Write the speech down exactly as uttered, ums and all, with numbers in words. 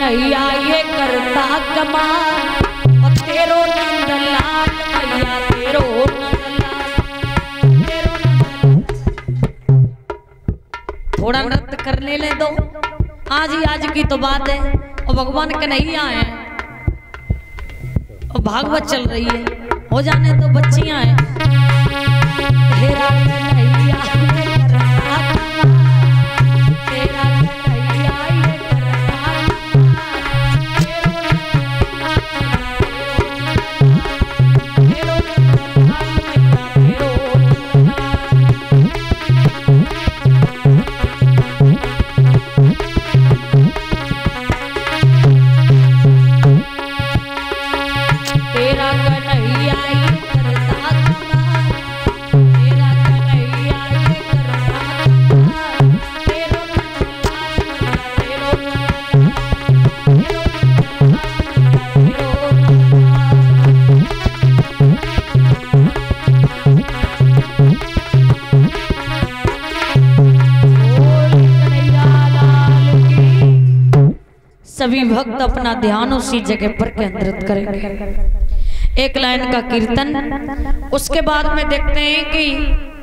कन्हैया ये करता कमाल और तेरो नंदलाल मैया तेरो नंदलाल। थोड़ा नृत्य करने ले दो, आज ही आज की तो बात है। और भगवान कन्हैया है और भागवत चल रही है, हो जाने तो बच्चियां हैं। तेरा कन्हैया ये करता तेरा कन्हैया ये सभी भक्त अपना ध्यान उसी जगह पर केंद्रित करेंगे। एक लाइन का कीर्तन, उसके बाद में देखते हैं कि